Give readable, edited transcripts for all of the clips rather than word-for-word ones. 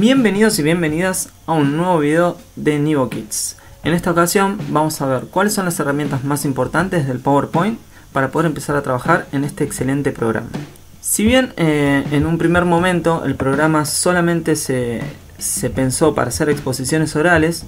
Bienvenidos y bienvenidas a un nuevo video de Nivo Kids. En esta ocasión vamos a ver cuáles son las herramientas más importantes del PowerPoint para poder empezar a trabajar en este excelente programa. Si bien en un primer momento el programa solamente se pensó para hacer exposiciones orales,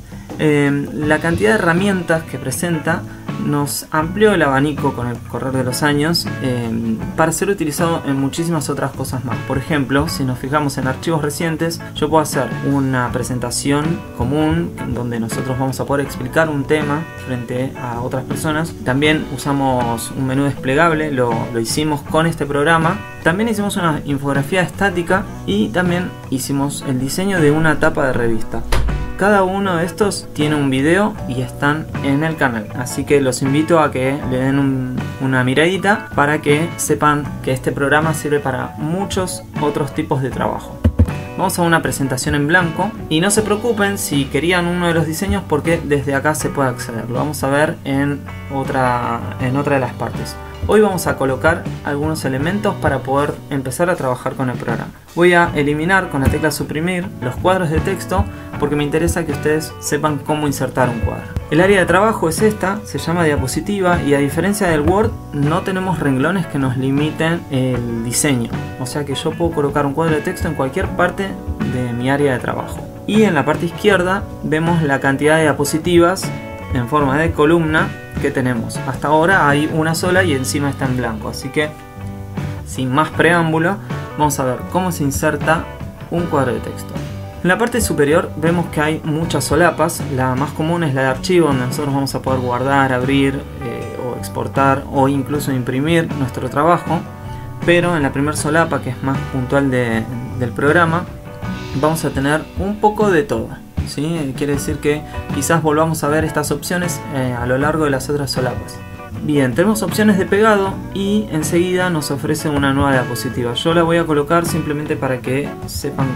la cantidad de herramientas que presenta nos amplió el abanico con el correr de los años para ser utilizado en muchísimas otras cosas más. Por ejemplo, si nos fijamos en archivos recientes, yo puedo hacer una presentación común donde nosotros vamos a poder explicar un tema frente a otras personas. También usamos un menú desplegable, lo hicimos con este programa. También hicimos una infografía estática y también hicimos el diseño de una tapa de revista. Cada uno de estos tiene un video y están en el canal, así que los invito a que le den una miradita para que sepan que este programa sirve para muchos otros tipos de trabajo. Vamos a una presentación en blanco y no se preocupen si querían uno de los diseños porque desde acá se puede acceder. Lo vamos a ver en otra de las partes. Hoy vamos a colocar algunos elementos para poder empezar a trabajar con el programa. Voy a eliminar con la tecla suprimir los cuadros de texto porque me interesa que ustedes sepan cómo insertar un cuadro. El área de trabajo es esta, se llama diapositiva y a diferencia del Word no tenemos renglones que nos limiten el diseño. O sea que yo puedo colocar un cuadro de texto en cualquier parte de mi área de trabajo. Y en la parte izquierda vemos la cantidad de diapositivas en forma de columna que tenemos. Hasta ahora hay una sola y encima está en blanco, así que sin más preámbulo vamos a ver cómo se inserta un cuadro de texto. En la parte superior vemos que hay muchas solapas. La más común es la de archivo, donde nosotros vamos a poder guardar, abrir o exportar o incluso imprimir nuestro trabajo. Pero en la primera solapa, que es más puntual del programa, vamos a tener un poco de todo. ¿Sí? Quiere decir que quizás volvamos a ver estas opciones a lo largo de las otras solapas. Bien, tenemos opciones de pegado y enseguida nos ofrece una nueva diapositiva. Yo la voy a colocar simplemente para que sepan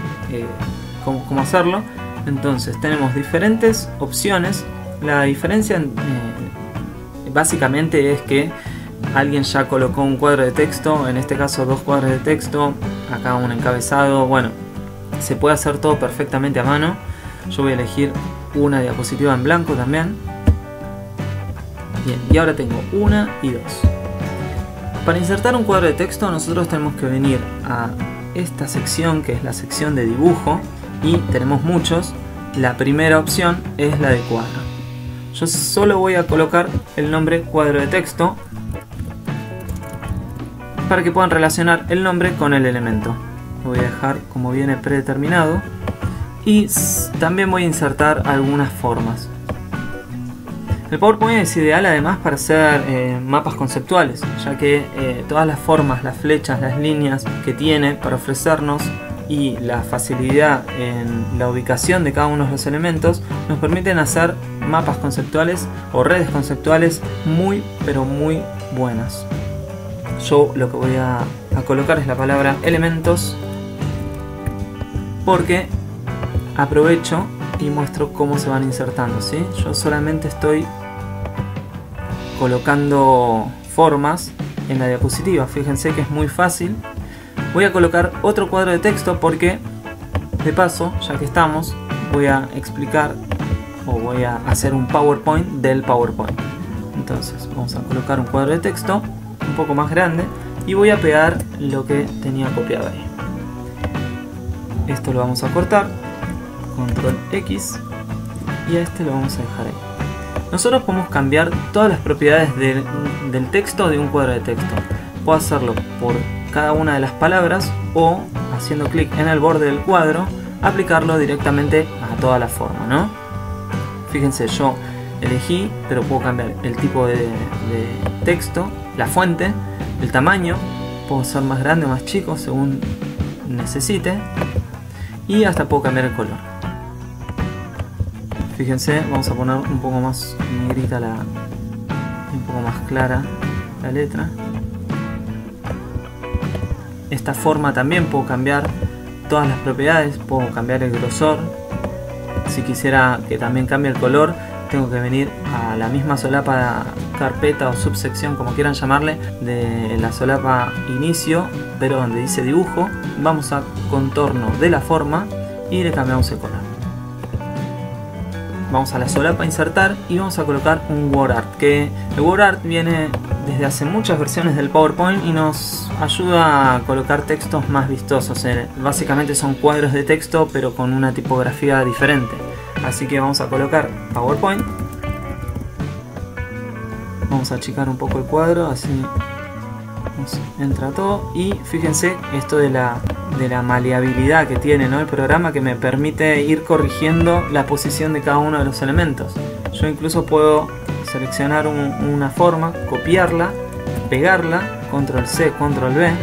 cómo hacerlo. Entonces tenemos diferentes opciones. La diferencia básicamente es que alguien ya colocó un cuadro de texto, en este caso dos cuadros de texto, acá un encabezado. Bueno, se puede hacer todo perfectamente a mano. Yo voy a elegir una diapositiva en blanco también. Bien, y ahora tengo una y dos. Para insertar un cuadro de texto nosotros tenemos que venir a esta sección, que es la sección de dibujo, y tenemos muchos. La primera opción es la de cuadro. Yo solo voy a colocar el nombre cuadro de texto para que puedan relacionar el nombre con el elemento. Lo voy a dejar como viene predeterminado. Y también voy a insertar algunas formas. El PowerPoint es ideal además para hacer mapas conceptuales, ya que todas las formas, las flechas, las líneas que tiene para ofrecernos y la facilidad en la ubicación de cada uno de los elementos nos permiten hacer mapas conceptuales o redes conceptuales muy pero muy buenas. Yo lo que voy a colocar es la palabra elementos porque aprovecho y muestro cómo se van insertando, ¿sí? Yo solamente estoy colocando formas en la diapositiva. Fíjense que es muy fácil. Voy a colocar otro cuadro de texto porque, de paso, ya que estamos, voy a explicar o voy a hacer un PowerPoint del PowerPoint. Entonces vamos a colocar un cuadro de texto un poco más grande y voy a pegar lo que tenía copiado ahí. Esto lo vamos a cortar. Control X y a este lo vamos a dejar ahí. Nosotros podemos cambiar todas las propiedades del texto de un cuadro de texto. Puedo hacerlo por cada una de las palabras o haciendo clic en el borde del cuadro aplicarlo directamente a toda la forma, ¿no? Fíjense, yo elegí, pero puedo cambiar el tipo de texto, la fuente, el tamaño, puedo ser más grande o más chico según necesite y hasta puedo cambiar el color. Fíjense, vamos a poner un poco más negrita un poco más clara la letra. Esta forma también puedo cambiar todas las propiedades, puedo cambiar el grosor. Si quisiera que también cambie el color, tengo que venir a la misma solapa, carpeta o subsección, como quieran llamarle, de la solapa inicio, pero donde dice dibujo, vamos a contorno de la forma y le cambiamos el color. Vamos a la solapa insertar y vamos a colocar un WordArt, que el WordArt viene desde hace muchas versiones del PowerPoint y nos ayuda a colocar textos más vistosos. Básicamente son cuadros de texto pero con una tipografía diferente. Así que vamos a colocar PowerPoint. Vamos a achicar un poco el cuadro, así nos entra todo. Y fíjense esto de la maleabilidad que tiene, ¿no?, el programa, que me permite ir corrigiendo la posición de cada uno de los elementos. Yo incluso puedo seleccionar una forma, copiarla, pegarla, control C, control V,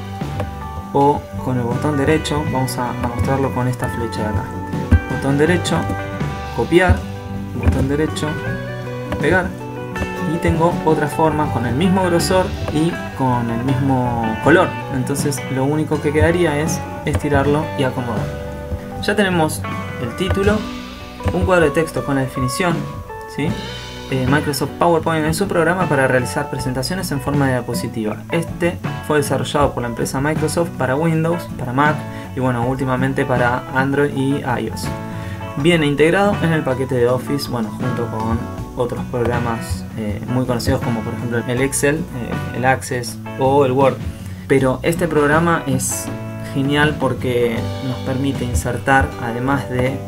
o con el botón derecho, vamos a mostrarlo con esta flecha de acá. Botón derecho, copiar, botón derecho, pegar. Y tengo otra forma con el mismo grosor y con el mismo color. Entonces lo único que quedaría es estirarlo y acomodar. Ya tenemos el título, un cuadro de texto con la definición, ¿sí? Microsoft PowerPoint es un programa para realizar presentaciones en forma de diapositiva. Este fue desarrollado por la empresa Microsoft para Windows, para Mac y bueno, últimamente para Android y iOS. Viene integrado en el paquete de Office, bueno, junto con otros programas muy conocidos como por ejemplo el Excel, el Access o el Word. Pero este programa es genial porque nos permite insertar, además de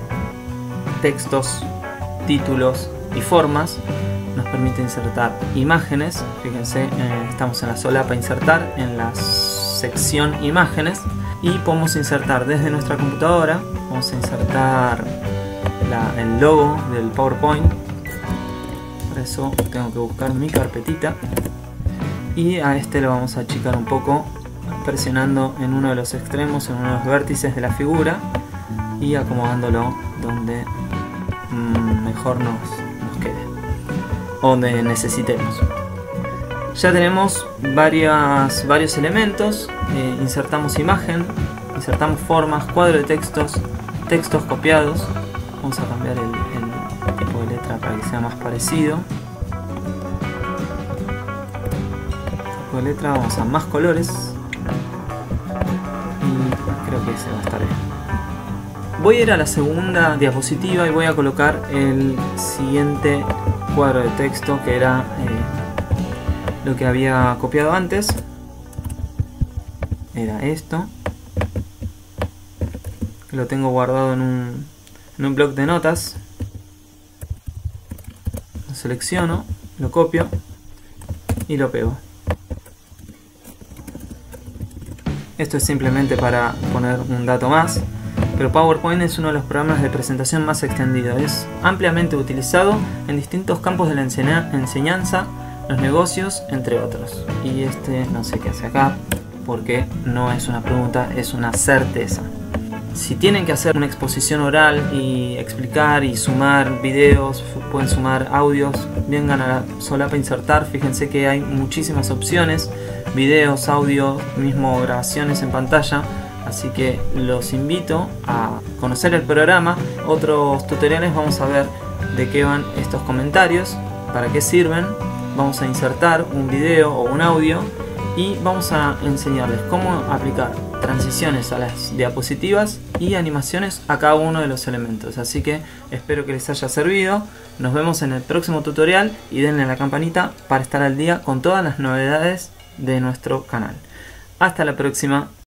textos, títulos y formas, nos permite insertar imágenes. Fíjense, estamos en la solapa insertar, en la sección imágenes, y podemos insertar desde nuestra computadora. Vamos a insertar el logo del PowerPoint. Para eso tengo que buscar mi carpetita y a este lo vamos a achicar un poco presionando en uno de los extremos, en uno de los vértices de la figura, y acomodándolo donde mejor nos quede, donde necesitemos. Ya tenemos varios elementos. Insertamos imagen, insertamos formas, cuadro de textos, textos copiados. Vamos a cambiar el tipo de letra para que sea más parecido. Tipo de letra, vamos a más colores y creo que ese va a estar bien. Voy a ir a la segunda diapositiva y voy a colocar el siguiente cuadro de texto, que era lo que había copiado antes. Era esto. Lo tengo guardado en un bloc de notas. Lo selecciono, lo copio y lo pego. Esto es simplemente para poner un dato más, pero PowerPoint es uno de los programas de presentación más extendido. Es ampliamente utilizado en distintos campos de la enseñanza, los negocios, entre otros. Y no sé qué hace acá, porque no es una pregunta, es una certeza. Si tienen que hacer una exposición oral y explicar y sumar videos, pueden sumar audios, vengan a la solapa insertar. Fíjense que hay muchísimas opciones, videos, audio, mismo grabaciones en pantalla. Así que los invito a conocer el programa. Otros tutoriales vamos a ver de qué van estos comentarios, para qué sirven. Vamos a insertar un video o un audio y vamos a enseñarles cómo aplicar transiciones a las diapositivas y animaciones a cada uno de los elementos. Así que espero que les haya servido. Nos vemos en el próximo tutorial y denle a la campanita para estar al día con todas las novedades de nuestro canal. Hasta la próxima.